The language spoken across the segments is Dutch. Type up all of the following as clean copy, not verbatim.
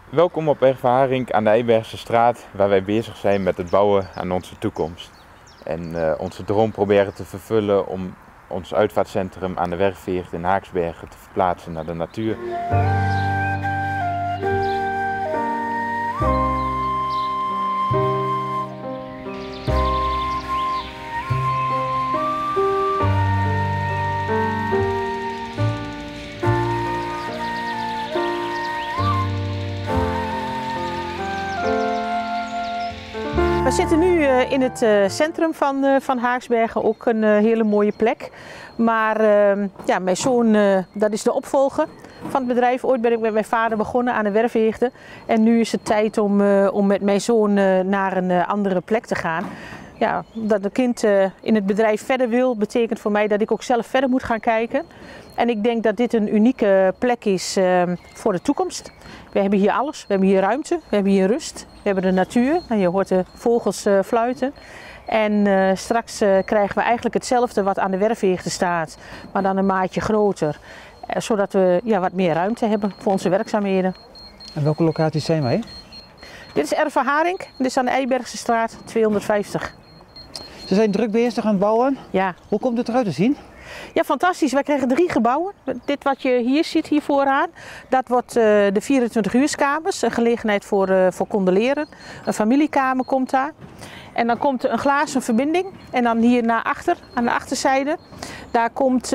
Welkom op Erva Haring aan de Eibergse straat, waar wij bezig zijn met het bouwen aan onze toekomst. En onze droom proberen te vervullen om ons uitvaartcentrum aan de Werfveert in Haaksbergen te verplaatsen naar de natuur. We zitten nu in het centrum van Haaksbergen, ook een hele mooie plek. Maar ja, mijn zoon, dat is de opvolger van het bedrijf. Ooit ben ik met mijn vader begonnen aan de Werfveerten. En nu is het tijd om met mijn zoon naar een andere plek te gaan. Ja, dat een kind in het bedrijf verder wil, betekent voor mij dat ik ook zelf verder moet gaan kijken. En ik denk dat dit een unieke plek is voor de toekomst. We hebben hier alles. We hebben hier ruimte, we hebben hier rust, we hebben de natuur. En je hoort de vogels fluiten. En straks krijgen we eigenlijk hetzelfde wat aan de Werfveerten staat, maar dan een maatje groter. Zodat we wat meer ruimte hebben voor onze werkzaamheden. En welke locaties zijn wij? Dit is Erva Haring, dit is aan de Eibergse straat 250. Ze zijn druk bezig aan het bouwen. Ja. Hoe komt het eruit te zien? Ja, fantastisch. Wij krijgen 3 gebouwen. Dit wat je hier ziet, hier vooraan, dat wordt de 24-uurskamers. Een gelegenheid voor condoleren. Een familiekamer komt daar. En dan komt een glazen verbinding. En dan hier naar achter, aan de achterzijde, daar komt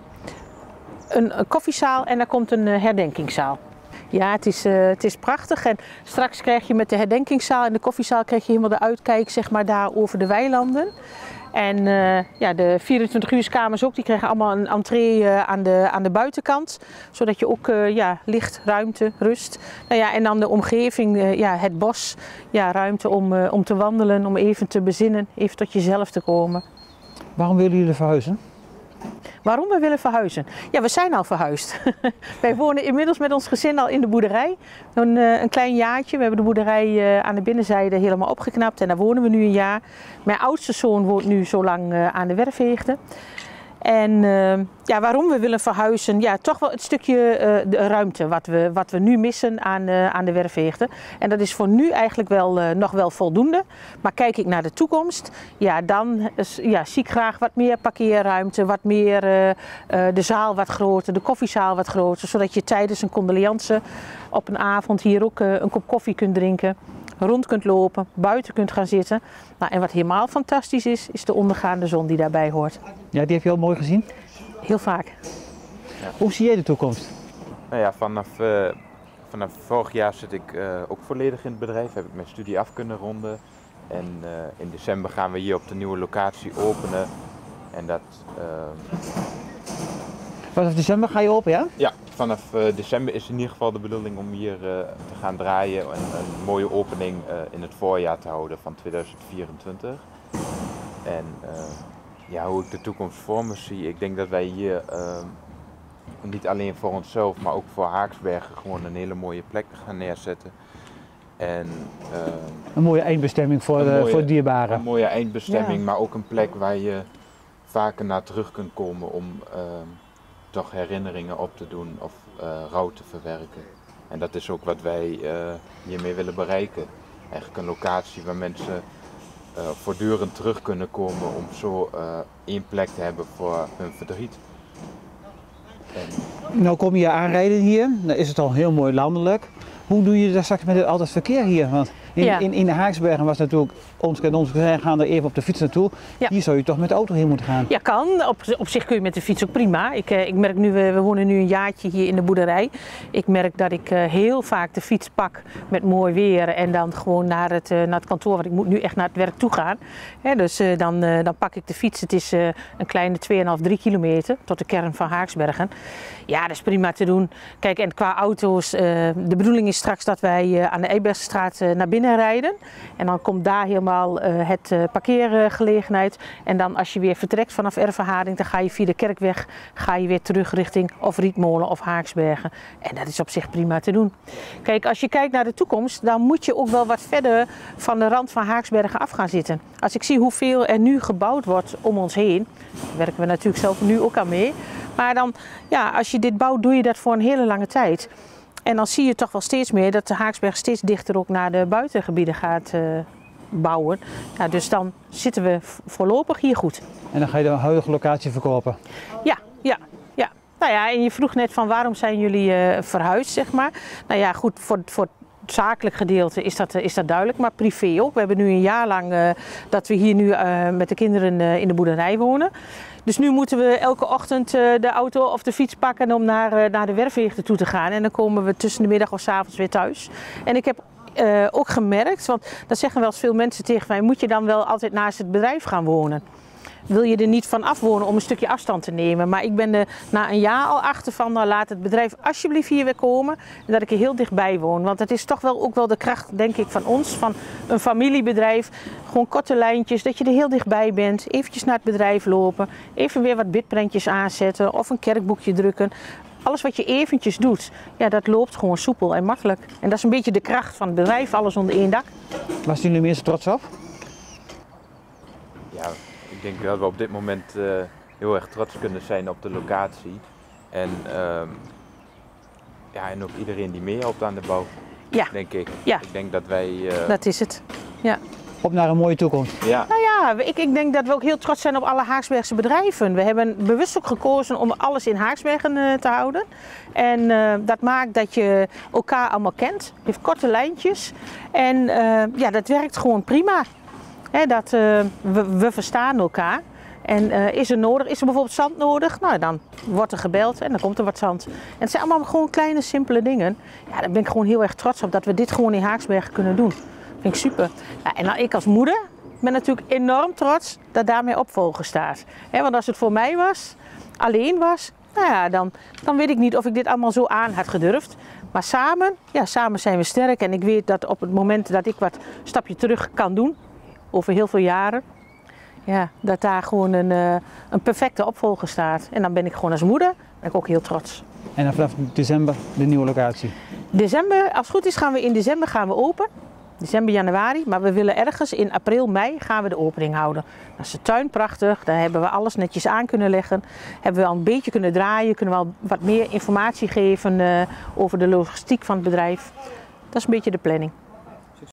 een koffiezaal en daar komt een herdenkingszaal. Ja, het is prachtig. En straks krijg je met de herdenkingszaal en de koffiezaal krijg je helemaal de uitkijk, zeg maar, daar over de weilanden. En de 24-uurskamers ook, die krijgen allemaal een entree aan de buitenkant. Zodat je ook licht, ruimte, rust. Nou ja, en dan de omgeving, het bos, ruimte om te wandelen, om even te bezinnen, even tot jezelf te komen. Waarom willen jullie verhuizen? Waarom we willen verhuizen? Ja, we zijn al verhuisd. Wij wonen inmiddels met ons gezin al in de boerderij. Een klein jaartje. We hebben de boerderij aan de binnenzijde helemaal opgeknapt en daar wonen we nu een jaar. Mijn oudste zoon woont nu zo lang aan de Werfveerten. En waarom we willen verhuizen? Ja, toch wel het stukje de ruimte wat we nu missen aan de Werfveerten. En dat is voor nu eigenlijk nog wel voldoende. Maar kijk ik naar de toekomst, dan zie ik graag wat meer parkeerruimte, wat meer de zaal wat groter, de koffiezaal wat groter. Zodat je tijdens een condoleance op een avond hier ook een kop koffie kunt drinken. Rond kunt lopen, buiten kunt gaan zitten. Nou, en wat helemaal fantastisch is de ondergaande zon die daarbij hoort. Ja, die heb je al mooi gezien? Heel vaak. Ja. Hoe zie jij de toekomst? Nou ja, vanaf vorig jaar zit ik ook volledig in het bedrijf. Heb ik mijn studie af kunnen ronden. En in december gaan we hier op de nieuwe locatie openen. En dat... Vanaf december ga je open, ja? Ja, vanaf december is in ieder geval de bedoeling om hier te gaan draaien en een mooie opening in het voorjaar te houden van 2024. En hoe ik de toekomst voor me zie, ik denk dat wij hier niet alleen voor onszelf, maar ook voor Haaksbergen gewoon een hele mooie plek gaan neerzetten. En, een mooie eindbestemming voor dierbaren. Een mooie eindbestemming, maar ook een plek waar je vaker naar terug kunt komen om toch herinneringen op te doen of rouw te verwerken. En dat is ook wat wij hiermee willen bereiken. Eigenlijk een locatie waar mensen voortdurend terug kunnen komen om zo één plek te hebben voor hun verdriet. Nou kom je aanrijden hier, dan is het al heel mooi landelijk. Hoe doe je dat straks met al dat verkeer hier? Want in de Haaksbergen was natuurlijk, ons gaan er even op de fiets naartoe. Ja. Hier zou je toch met de auto heen moeten gaan? Ja, kan. Op zich kun je met de fiets ook prima. Ik merk nu, we wonen nu een jaartje hier in de boerderij. Ik merk dat ik heel vaak de fiets pak met mooi weer en dan gewoon naar het kantoor, want ik moet nu echt naar het werk toe gaan. Dus dan pak ik de fiets. Het is een kleine 2,5-3 kilometer tot de kern van Haaksbergen. Ja, dat is prima te doen. Kijk, en qua auto's, de bedoeling is straks dat wij aan de Eibergstraat naar binnen rijden. En dan komt daar helemaal het parkeergelegenheid. En dan als je weer vertrekt vanaf Erva Haring, dan ga je via de Kerkweg weer terug richting of Rietmolen of Haaksbergen. En dat is op zich prima te doen. Kijk, als je kijkt naar de toekomst, dan moet je ook wel wat verder van de rand van Haaksbergen af gaan zitten. Als ik zie hoeveel er nu gebouwd wordt om ons heen, daar werken we natuurlijk zelf nu ook aan mee. Maar dan, als je dit bouwt, doe je dat voor een hele lange tijd. En dan zie je toch wel steeds meer dat de Haaksberg steeds dichter ook naar de buitengebieden gaat bouwen. Ja, dus dan zitten we voorlopig hier goed. En dan ga je de huidige locatie verkopen? Ja. Nou ja, en je vroeg net van waarom zijn jullie verhuisd, zeg maar. Nou ja, goed, voor het zakelijk gedeelte is dat duidelijk, maar privé ook. We hebben nu een jaar lang dat we hier nu met de kinderen in de boerderij wonen. Dus nu moeten we elke ochtend de auto of de fiets pakken om naar de werfveegte toe te gaan. En dan komen we tussen de middag of 's avonds weer thuis. En ik heb ook gemerkt, want dat zeggen wel eens veel mensen tegen mij, moet je dan wel altijd naast het bedrijf gaan wonen? Wil je er niet van af wonen om een stukje afstand te nemen? Maar ik ben er na een jaar al achter van, nou, laat het bedrijf alsjeblieft hier weer komen. En dat ik er heel dichtbij woon. Want het is toch wel ook wel de kracht, denk ik, van ons, van een familiebedrijf. Gewoon korte lijntjes, dat je er heel dichtbij bent. Eventjes naar het bedrijf lopen. Even weer wat bidprentjes aanzetten of een kerkboekje drukken. Alles wat je eventjes doet, ja, dat loopt gewoon soepel en makkelijk. En dat is een beetje de kracht van het bedrijf, alles onder één dak. Waar zijn jullie meest trots op? Ja, ik denk dat we op dit moment heel erg trots kunnen zijn op de locatie. En, en ook iedereen die meehelpt aan de bouw, denk ik. Ja. Ik denk dat wij... Dat is het, ja. Op naar een mooie toekomst. Ja. Nou ja, ik denk dat we ook heel trots zijn op alle Haaksbergse bedrijven. We hebben bewust ook gekozen om alles in Haaksbergen te houden. En dat maakt dat je elkaar allemaal kent. Je heeft korte lijntjes. En dat werkt gewoon prima. We verstaan elkaar. En is er bijvoorbeeld zand nodig? Nou, dan wordt er gebeld en dan komt er wat zand. En het zijn allemaal gewoon kleine, simpele dingen. Ja, daar ben ik gewoon heel erg trots op dat we dit gewoon in Haaksbergen kunnen doen. Vind ik super. Ja, en nou, ik als moeder ben natuurlijk enorm trots dat daar mijn opvolger staat. Want als het voor mij alleen was, nou ja, dan weet ik niet of ik dit allemaal zo aan had gedurfd. Maar samen zijn we sterk. En ik weet dat op het moment dat ik wat stapje terug kan doen, over heel veel jaren, ja, dat daar gewoon een perfecte opvolger staat. En dan ben ik gewoon als moeder ben ik ook heel trots. En dan vanaf december de nieuwe locatie? December, als het goed is gaan we in december open. December, januari, maar we willen ergens in april, mei gaan we de opening houden. Dat is de tuin prachtig, daar hebben we alles netjes aan kunnen leggen. Hebben we al een beetje kunnen draaien, kunnen we al wat meer informatie geven over de logistiek van het bedrijf. Dat is een beetje de planning.